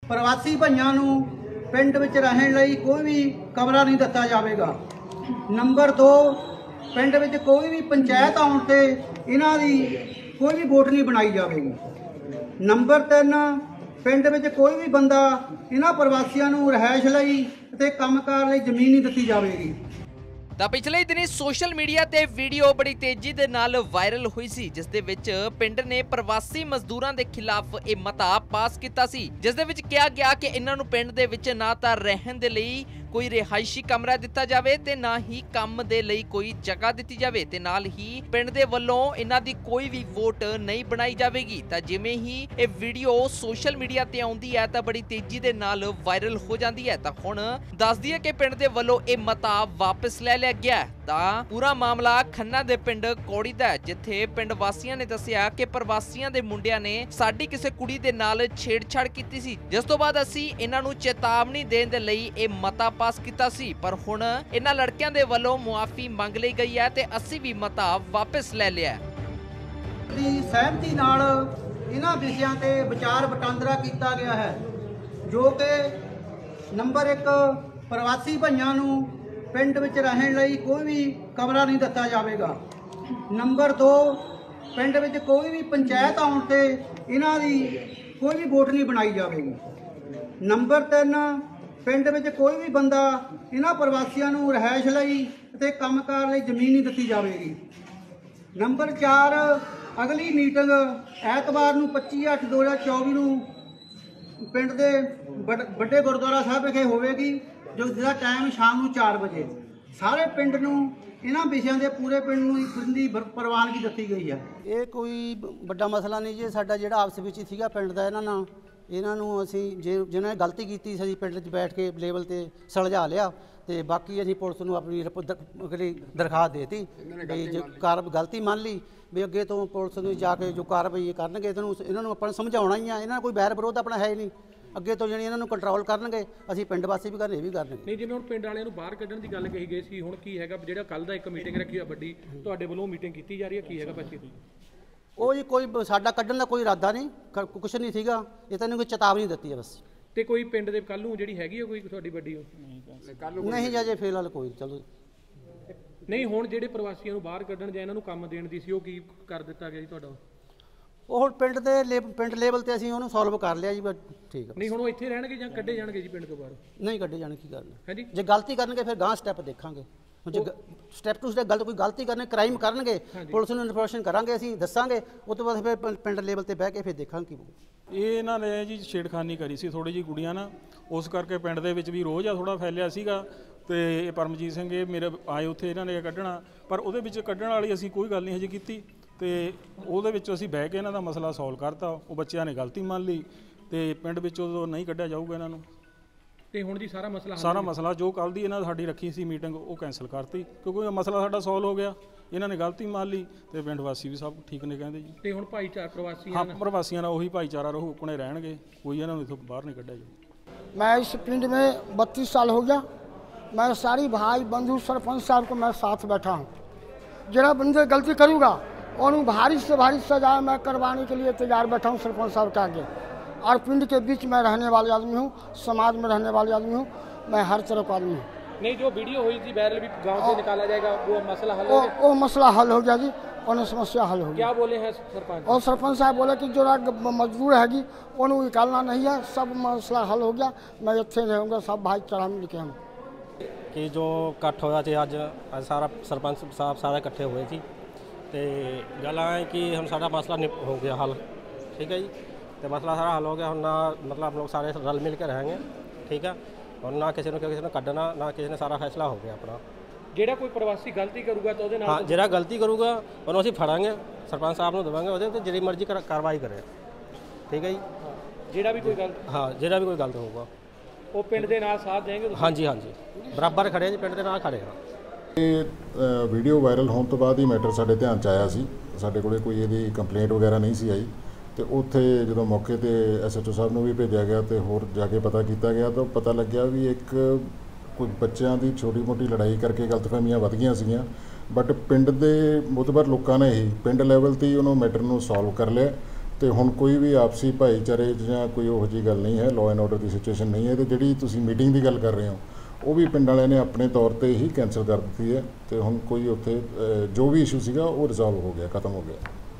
प्रवासी भाइयों नूं पिंड विच रहण लई कोई भी कमरा नहीं दिता जाएगा। नंबर 2, पिंड विच कोई भी पंचायत आउण ते इन्हां दी कोई भी वोट नहीं बनाई जाएगी। नंबर 3, पिंड विच कोई भी बंदा इन्हां प्रवासियों नूं रिहाइश लई ते कंमकार लई जमीन नहीं दित्ती जाएगी। ਤਾਂ ਪਿਛਲੇ ਦਿਨੀ ਸੋਸ਼ਲ ਮੀਡੀਆ ਤੇ ਵੀਡੀਓ ਬੜੀ ਤੇਜ਼ੀ ਦੇ ਨਾਲ ਵਾਇਰਲ ਹੋਈ ਸੀ, ਜਿਸ ਦੇ ਵਿੱਚ ਪਿੰਡ ਨੇ ਪ੍ਰਵਾਸੀ ਮਜ਼ਦੂਰਾਂ ਦੇ ਖਿਲਾਫ ਇਹ ਮਤਾ ਪਾਸ ਕੀਤਾ ਸੀ, ਜਿਸ ਦੇ ਵਿੱਚ ਕਿਹਾ ਗਿਆ ਕਿ ਇਹਨਾਂ ਨੂੰ ਪਿੰਡ ਦੇ ਵਿੱਚ ਨਾ ਤਾਂ ਰਹਿਣ ਦੇ ਲਈ ਕੋਈ ਰਿਹਾਇਸ਼ੀ ਕਮਰਾ ਦਿੱਤਾ ਜਾਵੇ ਤੇ ਨਾ ਹੀ ਕੰਮ ਦੇ ਲਈ ਕੋਈ ਜਗ੍ਹਾ ਦਿੱਤੀ ਜਾਵੇ ਤੇ ਨਾਲ ਹੀ ਪਿੰਡ ਦੇ ਵੱਲੋਂ ਇਹਨਾਂ ਦੀ ਕੋਈ ਵੀ ਵੋਟ ਨਹੀਂ ਬਣਾਈ ਜਾਵੇਗੀ। ਤਾਂ ਜਿਵੇਂ ਹੀ ਇਹ ਵੀਡੀਓ ਸੋਸ਼ਲ ਮੀਡੀਆ ਤੇ ਆਉਂਦੀ ਹੈ ਤਾਂ ਬੜੀ ਤੇਜ਼ੀ ਦੇ ਨਾਲ ਵਾਇਰਲ ਹੋ ਜਾਂਦੀ ਹੈ। ਤਾਂ ਹੁਣ ਦੱਸਦੀ ਹੈ ਕਿ ਪਿੰਡ ਦੇ ਵੱਲੋਂ ਇਹ ਮਤਾ ਵਾਪਸ ਲੈ ਲਿਆ ਗਿਆ। ਤਾਂ ਪੂਰਾ ਮਾਮਲਾ ਖੰਨਾ ਦੇ ਪਿੰਡ ਕੌੜੀ ਦਾ, ਜਿੱਥੇ ਪਿੰਡ ਵਾਸੀਆਂ ਨੇ ਦੱਸਿਆ ਕਿ ਪ੍ਰਵਾਸੀਆਂ ਦੇ ਮੁੰਡਿਆਂ ਨੇ ਸਾਡੀ ਕਿਸੇ ਕੁੜੀ ਦੇ ਨਾਲ ਛੇੜਛਾੜ ਕੀਤੀ ਸੀ, ਜਿਸ ਤੋਂ ਬਾਅਦ ਅਸੀਂ ਇਹਨਾਂ ਨੂੰ ਚੇਤਾਵਨੀ ਦੇਣ ਦੇ ਲਈ ਇਹ ਮਤਾ ਪਾਸ ਕੀਤਾ ਸੀ, ਪਰ ਹੁਣ ਇਹਨਾਂ ਲੜਕਿਆਂ ਦੇ ਵੱਲੋਂ ਮੁਆਫੀ ਮੰਗ ਲਈ ਗਈ ਹੈ ਤੇ ਅਸੀਂ ਵੀ ਮਤਾ ਵਾਪਸ ਲੈ ਲਿਆ ਦੀ ਸਹਿਮਤੀ ਨਾਲ ਇਹਨਾਂ ਵਿਸ਼ਿਆਂ ਤੇ ਵਿਚਾਰ ਵਟਾਂਦਰਾ ਕੀਤਾ ਗਿਆ ਹੈ, ਜੋ ਕਿ ਨੰਬਰ 1, ਪ੍ਰਵਾਸੀ ਭਾਈਆਂ ਨੂੰ ਪਿੰਡ ਵਿੱਚ ਰਹਿਣ ਲਈ ਕੋਈ ਵੀ ਕਮਰਾ ਨਹੀਂ ਦਿੱਤਾ ਜਾਵੇਗਾ। ਨੰਬਰ 2, ਪਿੰਡ ਵਿੱਚ ਕੋਈ ਵੀ ਪੰਚਾਇਤ ਆਉਣ ਤੇ ਇਹਨਾਂ ਦੀ ਕੋਈ ਵੀ ਵੋਟ ਨਹੀਂ ਬਣਾਈ ਜਾਵੇਗੀ। ਨੰਬਰ 3, ਪਿੰਡ ਵਿੱਚ ਕੋਈ ਵੀ ਬੰਦਾ ਇਹਨਾਂ ਪ੍ਰਵਾਸੀਆਂ ਨੂੰ ਰਿਹਾਇਸ਼ ਲਈ ਅਤੇ ਕੰਮਕਾਰ ਲਈ ਜ਼ਮੀਨ ਨਹੀਂ ਦਿੱਤੀ ਜਾਵੇਗੀ। ਨੰਬਰ 4, ਅਗਲੀ ਮੀਟਿੰਗ ਐਤਵਾਰ ਨੂੰ 25/8/2024 ਨੂੰ ਪਿੰਡ ਦੇ ਵੱਡੇ ਗੁਰਦੁਆਰਾ ਸਾਹਿਬ ਵਿਖੇ ਹੋਵੇਗੀ, ਜਿਸਦਾ ਟਾਈਮ ਸ਼ਾਮ ਨੂੰ 4 ਵਜੇ। ਸਾਰੇ ਪਿੰਡ ਨੂੰ ਇਹਨਾਂ ਵਿਸ਼ਿਆਂ ਦੇ ਪੂਰੇ ਪਿੰਡ ਨੂੰ ਫਿਰਨ ਦੀ ਪ੍ਰਵਾਨਗੀ ਦਿੱਤੀ ਗਈ ਹੈ। ਇਹ ਕੋਈ ਵੱਡਾ ਮਸਲਾ ਨਹੀਂ ਜੀ, ਸਾਡਾ ਜਿਹੜਾ ਆਪਸ ਵਿੱਚ ਹੀ ਸੀਗਾ ਪਿੰਡ ਦਾ, ਇਹਨਾਂ ਨੂੰ ਅਸੀਂ ਜਿਹਨਾਂ ਨੇ ਗਲਤੀ ਕੀਤੀ ਸੀ ਅਸੀਂ ਪਿੰਡ 'ਚ ਬੈਠ ਕੇ ਲੈਵਲ ਤੇ ਸੁਲਝਾ ਲਿਆ ਤੇ ਬਾਕੀ ਅਸੀਂ ਪੁਲਿਸ ਨੂੰ ਆਪਣੀ ਦਰਖਾਸਤ ਦੇਤੀ ਵੀ ਜੇ ਗਲਤੀ ਮੰਨ ਲਈ ਵੀ ਅੱਗੇ ਤੋਂ ਪੁਲਿਸ ਨੂੰ ਜਾ ਕੇ ਜੋ ਕਾਰਵਾਈ ਕਰਨਗੇ ਇਹਨਾਂ ਨੂੰ ਆਪਾਂ ਸਮਝਾਉਣਾ ਹੀ ਆ। ਇਹਨਾਂ ਦਾ ਕੋਈ ਬੈਰ ਵਿਰੋਧ ਆਪਣਾ ਹੈ ਨਹੀਂ, ਅੱਗੇ ਤੋਂ ਜਿਹੜੀ ਇਹਨਾਂ ਨੂੰ ਕੰਟਰੋਲ ਕਰਨਗੇ ਅਸੀਂ ਪਿੰਡ ਵਾਸੀ ਵੀ ਕਰਨੇ ਇਹ ਵੀ ਕਰਨਗੇ। ਨਹੀਂ, ਜਿਵੇਂ ਹੁਣ ਪਿੰਡ ਵਾਲਿਆਂ ਨੂੰ ਬਾਹਰ ਕੱਢਣ ਦੀ ਗੱਲ ਕਹੀ ਗਈ ਸੀ, ਹੁਣ ਕੀ ਹੈਗਾ ਜਿਹੜਾ ਕੱਲ ਦਾ ਇੱਕ ਮੀਟਿੰਗ ਰੱਖੀ ਆ ਵੱਡੀ, ਤੁਹਾਡੇ ਵੱਲੋਂ ਮੀਟਿੰਗ ਕੀਤੀ ਜਾ ਰਹੀ ਹੈ, ਕੀ ਹੈਗਾ ਬੱਚੇ ਦੀ? ਉਹ ਜੀ ਕੋਈ ਸਾਡਾ ਕੱਢਣ ਦਾ ਕੋਈ ਇਰਾਦਾ ਨਹੀਂ, ਕੁਛ ਨਹੀਂ ਸੀਗਾ, ਇਹ ਤਾਂ ਇਹਨੂੰ ਕੋਈ ਚੇਤਾਵਨੀ ਦਿੱਤੀ ਹੈ ਬਸ। ਤੇ ਕੋਈ ਪਿੰਡ ਦੇ ਕੱਲ ਨੂੰ ਜਿਹੜੀ ਹੈਗੀ ਆ ਕੋਈ ਤੁਹਾਡੀ ਵੱਡੀ ਨਹੀਂ ਜੀ, ਫਿਲਹਾਲ ਕੋਈ ਚਲੋ ਨਹੀਂ। ਹੁਣ ਜਿਹੜੇ ਪ੍ਰਵਾਸੀਆਂ ਨੂੰ ਬਾਹਰ ਕੱਢਣ ਜਾਂ ਇਹਨਾਂ ਨੂੰ ਕੰਮ ਦੇਣ ਦੀ ਸੀ, ਉਹ ਕੀ ਕਰ ਦਿੱਤਾ ਗਿਆ ਜੀ ਤੁਹਾਡਾ? ਉਹ ਹੁਣ ਪਿੰਡ ਲੈਵਲ ਤੇ ਅਸੀਂ ਉਹਨੂੰ ਸੋਲਵ ਕਰ ਲਿਆ ਜੀ, ਬਸ ਠੀਕ ਹੈ। ਨਹੀਂ, ਹੁਣ ਉਹ ਇੱਥੇ ਰਹਿਣਗੇ ਜਾਂ ਕੱਢੇ ਜਾਣਗੇ ਜੀ ਪਿੰਡ ਤੋਂ ਬਾਹਰ? ਨਹੀਂ ਕੱਢੇ ਜਾਣ ਕੀ ਕਰਨਾ ਹਾਂਜੀ, ਜੇ ਗਲਤੀ ਕਰਨਗੇ ਫਿਰ ਗਾਂ ਸਟੈਪ ਦੇਖਾਂਗੇ। ਜੇ ਸਟੈਪ ਟੂ ਸਟੈਪ ਕੋਈ ਗਲਤੀ ਕਰਨੇ ਕ੍ਰਾਈਮ ਕਰਨਗੇ ਪੁਲਿਸ ਨੂੰ ਇਨਫੋਰਮੇਸ਼ਨ ਕਰਾਂਗੇ, ਅਸੀਂ ਦੱਸਾਂਗੇ, ਉਸ ਤੋਂ ਬਾਅਦ ਫਿਰ ਪਿੰਡ ਲੈਵਲ ਤੇ ਬਹਿ ਕੇ ਫਿਰ ਦੇਖਾਂਗੇ ਕੀ। ਇਹ ਇਹਨਾਂ ਨੇ ਜੀ ਛੇੜਖਾਨੀ ਕਰੀ ਸੀ ਥੋੜੀ ਜਿਹੀ ਕੁੜੀਆਂ ਨਾਲ, ਉਸ ਕਰਕੇ ਪਿੰਡ ਦੇ ਵਿੱਚ ਵੀ ਰੋਜ਼ ਆ ਥੋੜਾ ਫੈਲਿਆ ਸੀਗਾ। ਤੇ ਇਹ ਪਰਮਜੀਤ ਸਿੰਘ ਇਹ ਮੇਰੇ ਆਏ ਉੱਥੇ ਇਹਨਾਂ ਨੇ ਕੱਢਣਾ, ਪਰ ਉਹਦੇ ਵਿੱਚ ਕੱਢਣ ਵਾਲੀ ਅਸੀਂ ਕੋਈ ਗੱਲ ਨਹੀਂ ਹਜੇ ਕੀਤੀ ਤੇ ਉਹਦੇ ਵਿੱਚ ਅਸੀਂ ਬਹਿ ਕੇ ਇਹਨਾਂ ਦਾ ਮਸਲਾ ਸੋਲਵ ਕਰਤਾ। ਉਹ ਬੱਚਿਆਂ ਨੇ ਗਲਤੀ ਮੰਨ ਲਈ ਤੇ ਪਿੰਡ ਵਿੱਚ ਉਦੋਂ ਨਹੀਂ ਕੱਢਿਆ ਜਾਊਗਾ ਇਹਨਾਂ ਨੂੰ। ਤੇ ਹੁਣ ਜੀ ਸਾਰਾ ਮਸਲਾ ਜੋ ਕੱਲ ਦੀ ਇਹਨਾਂ ਸਾਡੀ ਰੱਖੀ ਸੀ ਮੀਟਿੰਗ ਉਹ ਕੈਂਸਲ ਕਰਤੀ, ਕਿਉਂਕਿ ਮਸਲਾ ਸਾਡਾ ਸੋਲਵ ਹੋ ਗਿਆ। ਇਹਨਾਂ ਨੇ ਗਲਤੀ ਮੰਨ ਲਈ ਤੇ ਪਿੰਡ ਵਾਸੀ ਵੀ ਸਭ ਠੀਕ ਨੇ ਕਹਿੰਦੇ ਜੀ। ਤੇ ਹੁਣ ਭਾਈਚਾਰਾ ਪ੍ਰਵਾਸੀਆਂ ਨਾਲ ਉਹੀ ਭਾਈਚਾਰਾ ਰਹੂ, ਕੋਨੇ ਰਹਿਣਗੇ, ਕੋਈ ਇਹਨਾਂ ਨੂੰ ਇੱਥੋਂ ਬਾਹਰ नहीं ਕੱਢਿਆ ਜਾਊ। मैं इस पिंड में 32 साल हो गया, मैं सारी भाई बंधु सरपंच साहब को मैं साथ बैठा हूँ। जरा बंदे गलती करूँगा और भारी से भारी सजा मैं करवाने के लिए तैयार बैठा हूँ सरपंच साहब के आगे। और पिंड के बीच में रहने वाले आदमी हूँ, समाज में रहने वाले आदमी हूँ, मैं हर तरह का आदमी हूँ। नहीं, जो वीडियो हुई थी वायरल भी गांव से निकाला जाएगा, वो मसला हल हो गया? वो मसला हल हो गया जी, और समस्या हल हो गई। क्या बोले हैं सरपंच? और सरपंच साहब बोले कि जो मजदूर हैगी उन्होंने निकालना नहीं है, सब मसला हल हो गया, मैं इतने रहूँगा, सब भाईचारा मिल के हम कि जो इकट्ठ होया थे अज सारा सरपंच साहब सारे इकट्ठे हुए थे तो गल है कि हम सारा मसला हो गया हल, ठीक है जी। तो मसला सारा हल हो गया, हम ना मतलब हम लोग सारे रल मिल के रहेंगे, ठीक है, और ना किसी ने कढ़ना, ना किसी ने, सारा फैसला हो गया अपना। ਜਿਹੜਾ ਕੋਈ ਪ੍ਰਵਾਸੀ ਗਲਤੀ ਕਰੂਗਾ ਤਾਂ ਉਹਦੇ ਨਾਲ ਹਾਂ, ਜਿਹੜਾ ਗਲਤੀ ਕਰੂਗਾ ਉਹਨੂੰ ਅਸੀਂ ਫੜਾਂਗੇ, ਸਰਪੰਚ ਸਾਹਿਬ ਨੂੰ ਦੇਵਾਂਗੇ, ਉਹਦੇ ਤੇ ਜਿਹੜੀ ਮਰਜ਼ੀ ਕਾਰਵਾਈ ਕਰੇ, ਠੀਕ ਹੈ ਜੀ। ਜਿਹੜਾ ਵੀ ਕੋਈ ਗਲਤ ਜਿਹੜਾ ਵੀ ਕੋਈ ਗਲਤ ਹੋਊਗਾ ਉਹ ਪਿੰਡ ਦੇ ਨਾਲ ਸਾਥ ਦੇਣਗੇ? ਹਾਂਜੀ, ਬਰਾਬਰ ਖੜੇ ਜੀ, ਪਿੰਡ ਦੇ ਨਾਲ ਖੜੇ ਹਾਂ। ਇਹ ਵੀਡੀਓ ਵਾਇਰਲ ਹੋਣ ਤੋਂ ਬਾਅਦ ਹੀ ਮੈਟਰ ਸਾਡੇ ਧਿਆਨ 'ਚ ਆਇਆ ਸੀ, ਸਾਡੇ ਕੋਲੇ ਕੋਈ ਇਹਦੀ ਕੰਪਲੇਂਟ ਵਗੈਰਾ ਨਹੀਂ ਸੀ ਆਈ ਤੇ ਉੱਥੇ ਜਦੋਂ ਮੌਕੇ ਤੇ SHO ਸਾਹਿਬ ਨੂੰ ਵੀ ਭੇਜਿਆ ਗਿਆ ਤੇ ਹੋਰ ਜਾ ਕੇ ਪਤਾ ਕੀਤਾ ਗਿਆ ਤਾਂ ਪਤਾ ਲੱਗਿਆ ਵੀ ਇੱਕ ਕੁਝ ਬੱਚਿਆਂ ਦੀ ਛੋਟੀ ਮੋਟੀ ਲੜਾਈ ਕਰਕੇ ਗਲਤਫਹਿਮੀਆਂ ਵੱਧ ਗਈਆਂ ਸੀਗੀਆਂ, ਬਟ ਪਿੰਡ ਦੇ ਮੁਤਬਰ ਲੋਕਾਂ ਨੇ ਹੀ ਪਿੰਡ ਲੈਵਲ ਤੇ ਹੀ ਉਹਨੂੰ ਮੈਟਰ ਨੂੰ ਸੋਲਵ ਕਰ ਲਿਆ ਤੇ ਹੁਣ ਕੋਈ ਵੀ ਆਪਸੀ ਭਾਈਚਾਰੇ ਜਾਂ ਕੋਈ ਉਹੋ ਜਿਹੀ ਗੱਲ ਨਹੀਂ ਹੈ, ਲਾਅ ਐਂਡ ਆਰਡਰ ਦੀ ਸਿਚੁਏਸ਼ਨ ਨਹੀਂ ਹੈ। ਤੇ ਜਿਹੜੀ ਤੁਸੀਂ ਮੀਟਿੰਗ ਦੀ ਗੱਲ ਕਰ ਰਹੇ ਹੋ ਉਹ ਵੀ ਪਿੰਡ ਵਾਲਿਆਂ ਨੇ ਆਪਣੇ ਤੌਰ ਤੇ ਹੀ ਕੈਂਸਲ ਕਰ ਦਿੱਤੀ ਹੈ ਤੇ ਹੁਣ ਕੋਈ ਉੱਥੇ ਜੋ ਵੀ ਇਸ਼ੂ ਸੀਗਾ ਉਹ ਰਿਜ਼ੋਲਵ ਹੋ ਗਿਆ, ਖਤਮ ਹੋ ਗਿਆ।